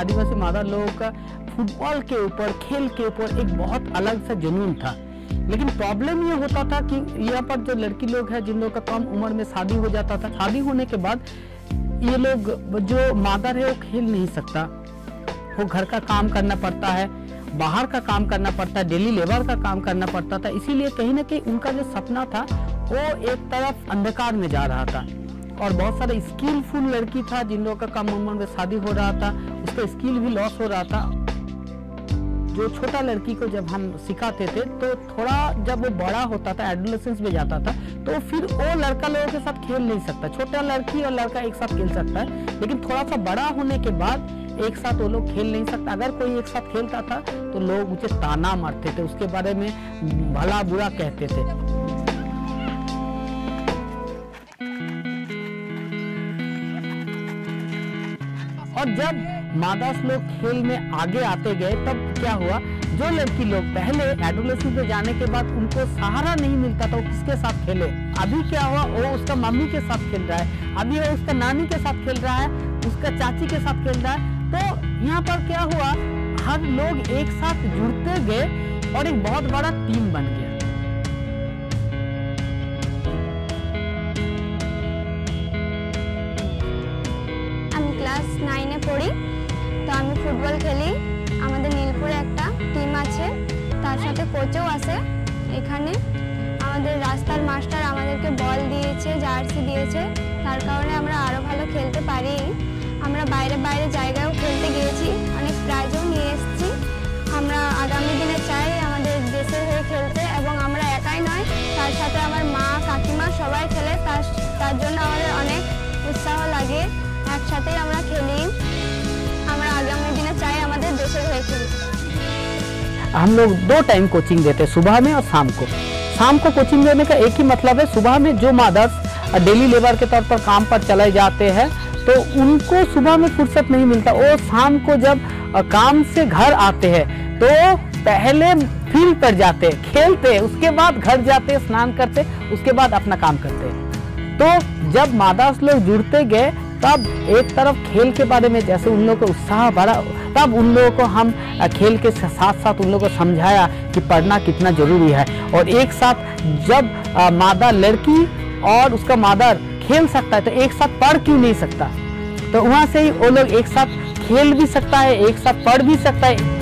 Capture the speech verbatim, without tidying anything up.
आदिवासी मादा लोगों का फुटबॉल के ऊपर, खेल के ऊपर एक बहुत अलग सा जुनून था। लेकिन प्रॉब्लम ये होता था कि यहाँ पर जो लड़की लोग हैं जिन लोगों का कम उम्र में शादी हो जाता था, शादी होने के बाद ये लोग जो मादर है वो खेल नहीं सकता, वो घर का काम करना पड़ता है, बाहर का काम करना पड़ता है, डेली लेबर का काम करना पड़ता था। इसीलिए कहीं ना कहीं उनका जो सपना था वो एक तरफ अंधकार में जा रहा था। और बहुत सारे स्किलफुल लड़की था जिन लोगों का कम उम्र में शादी हो रहा था, उसका स्किल भी लॉस हो रहा था। जो छोटा लड़की को जब हम सिखाते थे तो थोड़ा जब वो बड़ा होता था, एडोलेसेंस में जाता था, तो फिर वो लड़का लोगों के साथ खेल नहीं सकता। छोटा लड़की और लड़का एक साथ खेल सकता है, लेकिन थोड़ा सा बड़ा होने के बाद एक साथ वो लोग खेल नहीं सकता। अगर कोई एक साथ खेलता था तो लोग उसे ताना मारते थे, उसके बारे में भला बुरा कहते थे। और जब मादास लोग खेल में आगे आते गए तब क्या हुआ, जो लड़की लोग पहले एडोलेसेंस में जाने के बाद उनको सहारा नहीं मिलता था वो किसके साथ खेले, अभी क्या हुआ, वो उसका मम्मी के साथ खेल रहा है, अभी वो उसका नानी के साथ खेल रहा है, उसका चाची के साथ खेल रहा है। तो यहाँ पर क्या हुआ, हर लोग एक साथ जुड़ते गए और एक बहुत बड़ा टीम बन गया। আমি ক্লাস নাইনে পড়ি, তো আমি ফুটবল খেলি। আমাদের নীলপুরে একটা টিম আছে, তার সাথে কোচও আছে। এখানে আমাদের রাস্তার মাস্টার আমাদেরকে বল দিয়েছে, জার্সি দিয়েছে, তার কারণে আমরা আরো ভালো খেলতে পারি। আমরা বাইরে বাইরে জায়গায়ও খেলতে গিয়েছি, অনেক প্রাইজও নিয়ে এসেছি। আমরা আগামী দিনে চাই আমাদের দেশের হয়ে খেলতে, এবং আমরা একাই নয়, তার সাথে আমার মা কাকিমা সবাই খেলে, তার তার জন্য আমাদের অনেক উৎসাহ লাগে। একসাথেই আমরা খেলি, আমরা আগামী দিনে চাই আমাদের দেশের হয়ে খেলতে। हम लोग दो टाइम कोचिंग देते हैं, सुबह में और शाम को। शाम को कोचिंग देने का एक ही मतलब है, सुबह में जो मदर्स डेली लेबर के तौर पर काम पर चले जाते हैं तो उनको सुबह में फुर्सत नहीं मिलता, वो शाम को जब काम से घर आते हैं तो पहले फील्ड पर जाते हैं, खेलते हैं, उसके बाद घर जाते हैं, स्नान करते, उसके बाद अपना काम करते हैं। तो जब मादास लोग जुड़ते गए तब एक तरफ खेल के बारे में जैसे उन लोगों को उत्साह बढ़ा, तब उन लोगों को हम खेल के साथ साथ उन लोगों को समझाया कि पढ़ना कितना जरूरी है। और एक साथ जब मादा लड़की और उसका मादर खेल सकता है तो एक साथ पढ़ क्यों नहीं सकता, तो वहाँ से ही वो लोग एक साथ खेल भी सकता है, एक साथ पढ़ भी सकता है।